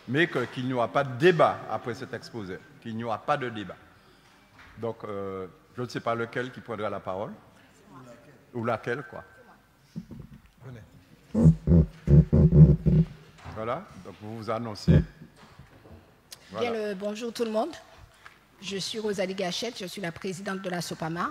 mais qu'il n'y aura pas de débat après cet exposé, qu'il n'y aura pas de débat. Donc, je ne sais pas lequel qui prendra la parole, ou laquelle, quoi. Venez. Voilà, donc vous vous annoncez. Voilà. Bien le bonjour tout le monde. Je suis Rosalie Gachette, je suis la présidente de la SOPAMAR.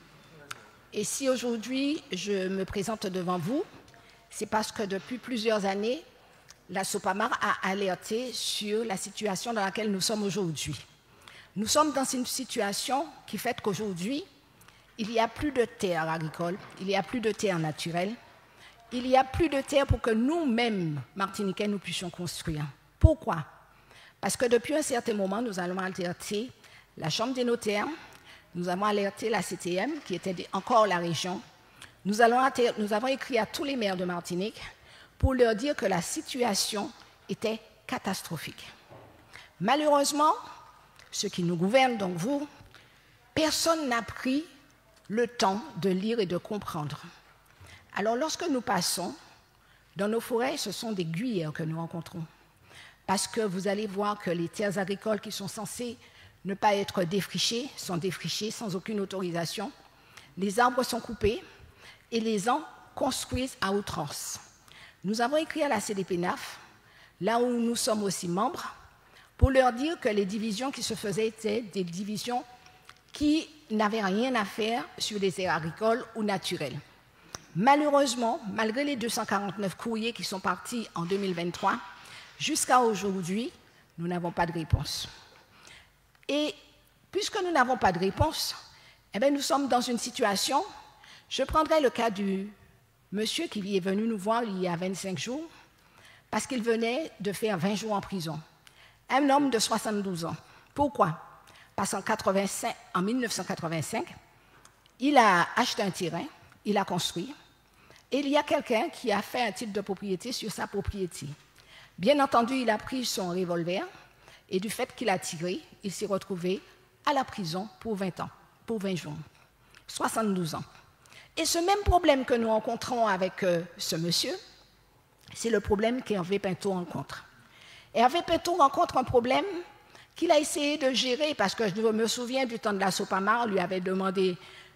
Et si aujourd'hui je me présente devant vous, c'est parce que depuis plusieurs années, la SOPAMAR a alerté sur la situation dans laquelle nous sommes aujourd'hui. Nous sommes dans une situation qui fait qu'aujourd'hui, il n'y a plus de terre agricole, il n'y a plus de terre naturelle, il n'y a plus de terre pour que nous-mêmes, Martiniquais, nous puissions construire. Pourquoi? Parce que depuis un certain moment, nous allons alerter la Chambre des notaires, nous avons alerté la CTM, qui était encore la région. Nous avons écrit à tous les maires de Martinique pour leur dire que la situation était catastrophique. Malheureusement, ceux qui nous gouvernent, donc vous, personne n'a pris le temps de lire et de comprendre. Alors, lorsque nous passons dans nos forêts, ce sont des gruyères que nous rencontrons. Parce que vous allez voir que les terres agricoles qui sont censées ne pas être défrichées sont défrichées sans aucune autorisation. Les arbres sont coupés et les gens construisent à outrance. Nous avons écrit à la CDPNAF, là où nous sommes aussi membres, pour leur dire que les divisions qui se faisaient étaient des divisions qui n'avaient rien à faire sur les terres agricoles ou naturelles. Malheureusement, malgré les 249 courriers qui sont partis en 2023, jusqu'à aujourd'hui, nous n'avons pas de réponse. Et puisque nous n'avons pas de réponse, eh bien, nous sommes dans une situation, je prendrai le cas du monsieur qui est venu nous voir il y a 25 jours, parce qu'il venait de faire 20 jours en prison. Un homme de 72 ans. Pourquoi? Parce qu'en 1985, il a acheté un terrain, il a construit, et il y a quelqu'un qui a fait un titre de propriété sur sa propriété. Bien entendu, il a pris son revolver, et du fait qu'il a tiré, il s'est retrouvé à la prison pour 20 ans, pour 20 jours, 72 ans. Et ce même problème que nous rencontrons avec ce monsieur, c'est le problème qu'Hervé Pinto rencontre. Hervé Pinto rencontre un problème qu'il a essayé de gérer, parce que je me souviens du temps de la SOPAMAR, il avait demandé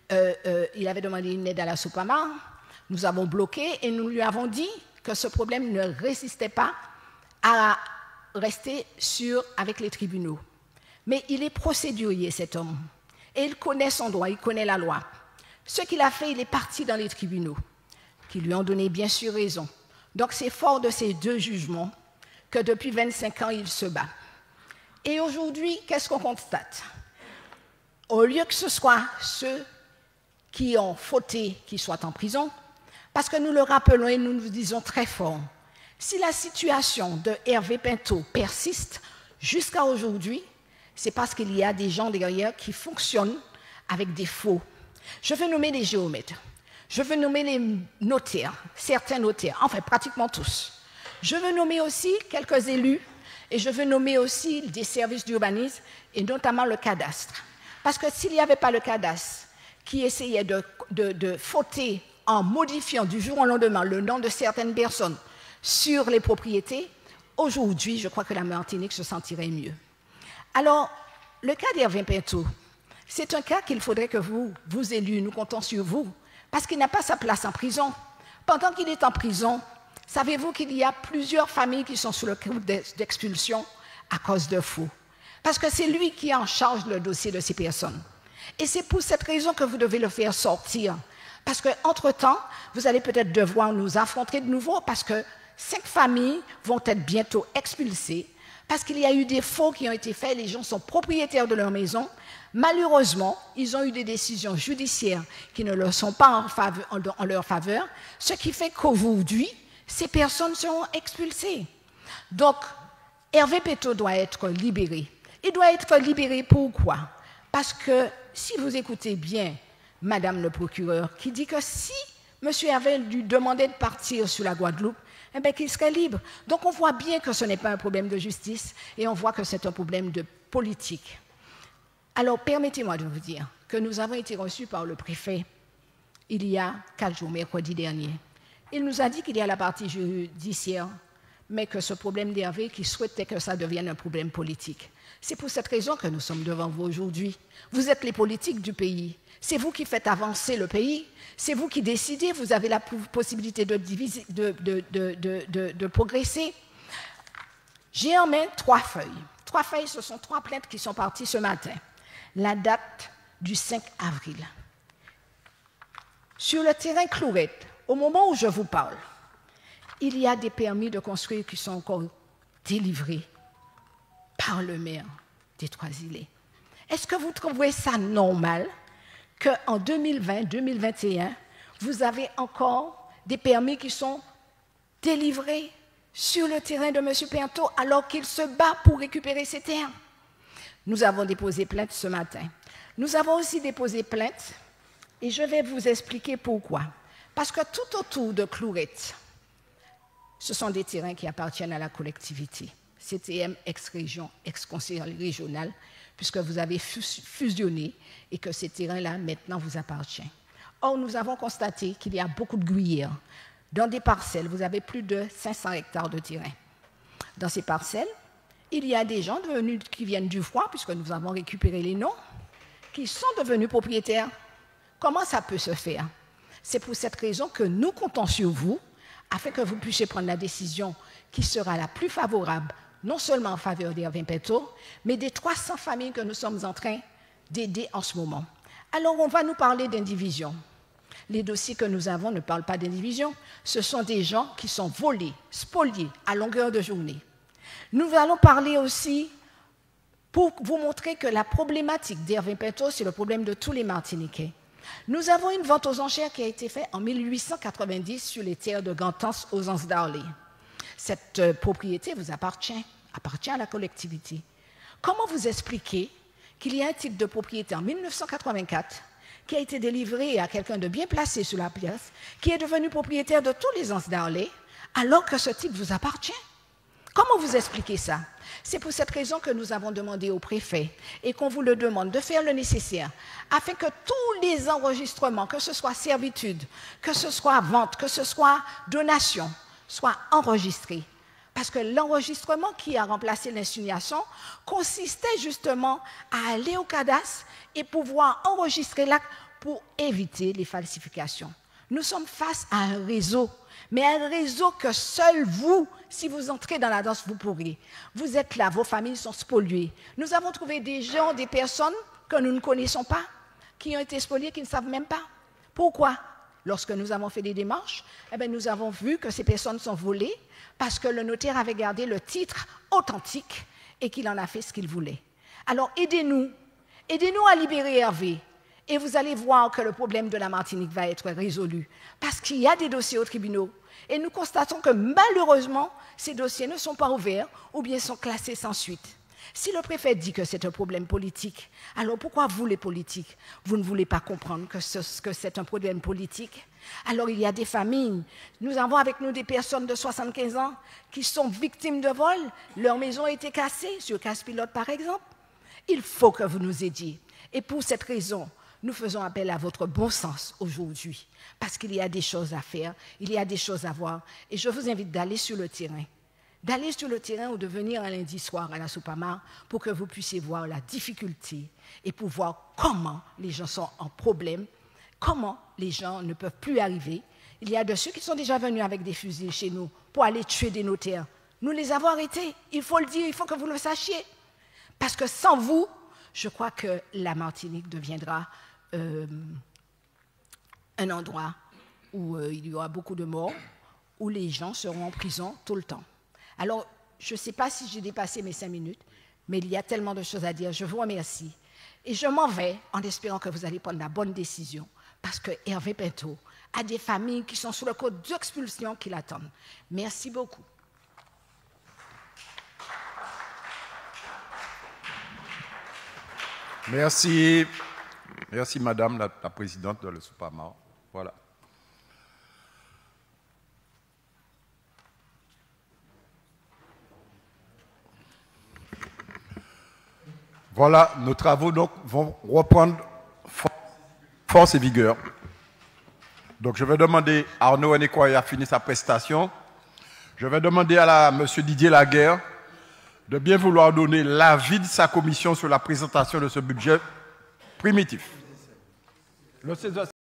une aide à la SOPAMAR, nous avons bloqué et nous lui avons dit que ce problème ne résistait pas à rester avec les tribunaux. Mais il est procédurier, cet homme, et il connaît son droit, il connaît la loi. Ce qu'il a fait, il est parti dans les tribunaux, qui lui ont donné bien sûr raison. Donc c'est fort de ces deux jugements que depuis 25 ans, il se bat. Et aujourd'hui, qu'est-ce qu'on constate? Au lieu que ce soit ceux qui ont fauté qui soient en prison, parce que nous le rappelons et nous nous disons très fort, si la situation de Hervé Pinto persiste jusqu'à aujourd'hui, c'est parce qu'il y a des gens derrière qui fonctionnent avec des faux. Je veux nommer les géomètres, je veux nommer les notaires, certains notaires, enfin pratiquement tous. Je veux nommer aussi quelques élus et je veux nommer aussi des services d'urbanisme et notamment le cadastre. Parce que s'il n'y avait pas le cadastre qui essayait de fauter en modifiant du jour au lendemain le nom de certaines personnes sur les propriétés, aujourd'hui, je crois que la Martinique se sentirait mieux. Alors, le cas d'Hervé Pinto, c'est un cas qu'il faudrait que vous élus, nous comptons sur vous, parce qu'il n'a pas sa place en prison. Pendant qu'il est en prison, savez-vous qu'il y a plusieurs familles qui sont sous le coup d'expulsion à cause de faux? Parce que c'est lui qui est en charge le dossier de ces personnes. Et c'est pour cette raison que vous devez le faire sortir. Parce qu'entre-temps, vous allez peut-être devoir nous affronter de nouveau, parce que 5 familles vont être bientôt expulsées, parce qu'il y a eu des faux qui ont été faits, les gens sont propriétaires de leur maison. Malheureusement, ils ont eu des décisions judiciaires qui ne leur sont pas en leur faveur, ce qui fait qu'aujourd'hui, ces personnes seront expulsées. Donc, Hervé Pinto doit être libéré. Il doit être libéré pourquoi? Parce que, si vous écoutez bien Madame le procureur, qui dit que si M. Hervé lui demandait de partir sur la Guadeloupe, eh bien, qu'il serait libre. Donc, on voit bien que ce n'est pas un problème de justice et on voit que c'est un problème de politique. Alors, permettez-moi de vous dire que nous avons été reçus par le préfet il y a 4 jours, mercredi dernier. Il nous a dit qu'il y a la partie judiciaire, mais que ce problème d'Hervé qui souhaitait que ça devienne un problème politique. C'est pour cette raison que nous sommes devant vous aujourd'hui. Vous êtes les politiques du pays. C'est vous qui faites avancer le pays. C'est vous qui décidez. Vous avez la possibilité de progresser. J'ai en main 3 feuilles. 3 feuilles, ce sont 3 plaintes qui sont parties ce matin. La date du 5 avril. Sur le terrain Clourette, au moment où je vous parle, il y a des permis de construire qui sont encore délivrés par le maire des Trois-Îlets. Est-ce que vous trouvez ça normal qu'en 2020-2021, vous avez encore des permis qui sont délivrés sur le terrain de M. Pinto alors qu'il se bat pour récupérer ses terres? Nous avons déposé plainte ce matin. Nous avons aussi déposé plainte, et je vais vous expliquer pourquoi. Parce que tout autour de Clourette, ce sont des terrains qui appartiennent à la collectivité. CTM, ex-région, ex-conseil régional, puisque vous avez fusionné et que ces terrains-là, maintenant, vous appartiennent. Or, nous avons constaté qu'il y a beaucoup de gruyères. Dans des parcelles, vous avez plus de 500 hectares de terrain. Dans ces parcelles, il y a des gens qui viennent du froid, puisque nous avons récupéré les noms, qui sont devenus propriétaires. Comment ça peut se faire? C'est pour cette raison que nous comptons sur vous, afin que vous puissiez prendre la décision qui sera la plus favorable, non seulement en faveur d'Hervé Pinto, mais des 300 familles que nous sommes en train d'aider en ce moment. Alors, on va nous parler d'indivision. Les dossiers que nous avons ne parlent pas d'indivision. Ce sont des gens qui sont volés, spoliés à longueur de journée. Nous allons parler aussi, pour vous montrer que la problématique d'Hervé Pinto, c'est le problème de tous les Martiniquais. Nous avons une vente aux enchères qui a été faite en 1890 sur les terres de Gantance aux Anses d'Arlé. Cette propriété vous appartient à la collectivité. Comment vous expliquer qu'il y a un titre de propriété en 1984 qui a été délivré à quelqu'un de bien placé sur la place, qui est devenu propriétaire de tous les Anses d'Arlé, alors que ce titre vous appartient? Comment vous expliquez ça? C'est pour cette raison que nous avons demandé au préfet et qu'on vous le demande de faire le nécessaire afin que tous les enregistrements, que ce soit servitude, que ce soit vente, que ce soit donation, soient enregistrés. Parce que l'enregistrement qui a remplacé l'insignation consistait justement à aller au cadastre et pouvoir enregistrer l'acte pour éviter les falsifications. Nous sommes face à un réseau, mais un réseau que seul vous, si vous entrez dans la danse, vous pourrez. Vous êtes là, vos familles sont spoliées. Nous avons trouvé des gens, des personnes que nous ne connaissons pas, qui ont été spoliées, qui ne savent même pas. Pourquoi? Lorsque nous avons fait des démarches, eh bien, nous avons vu que ces personnes sont volées parce que le notaire avait gardé le titre authentique et qu'il en a fait ce qu'il voulait. Alors aidez-nous à libérer Hervé. Et vous allez voir que le problème de la Martinique va être résolu. Parce qu'il y a des dossiers aux tribunaux. Et nous constatons que malheureusement, ces dossiers ne sont pas ouverts ou bien sont classés sans suite. Si le préfet dit que c'est un problème politique, alors pourquoi vous, les politiques, vous ne voulez pas comprendre que c'est un problème politique? Alors il y a des familles. Nous avons avec nous des personnes de 75 ans qui sont victimes de vol. Leur maison a été cassée, sur Casse-Pilote par exemple. Il faut que vous nous aidiez. Et pour cette raison, nous faisons appel à votre bon sens aujourd'hui, parce qu'il y a des choses à faire, il y a des choses à voir. Et je vous invite d'aller sur le terrain. D'aller sur le terrain ou de venir un lundi soir à la Soupamar pour que vous puissiez voir la difficulté et pour voir comment les gens sont en problème, comment les gens ne peuvent plus arriver. Il y a de ceux qui sont déjà venus avec des fusils chez nous pour aller tuer des notaires. Nous les avons arrêtés. Il faut le dire, il faut que vous le sachiez. Parce que sans vous, je crois que la Martinique deviendra un endroit où il y aura beaucoup de morts, où les gens seront en prison tout le temps. Alors, je ne sais pas si j'ai dépassé mes 5 minutes, mais il y a tellement de choses à dire. Je vous remercie. Et je m'en vais en espérant que vous allez prendre la bonne décision, parce que Hervé Pinto a des familles qui sont sous le code d'expulsion qui l'attendent. Merci beaucoup. Merci. Merci, madame la présidente de la Soupamar. Voilà. Voilà, nos travaux donc, vont reprendre force et vigueur. Donc, je vais demander à Arnaud Enekoya à finir sa prestation. Je vais demander à M. Didier Laguerre de bien vouloir donner l'avis de sa commission sur la présentation de ce budget primitif. Le